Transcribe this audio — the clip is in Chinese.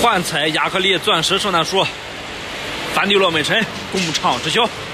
幻彩亚克力钻石圣诞树，梵蒂洛美辰工厂之秀。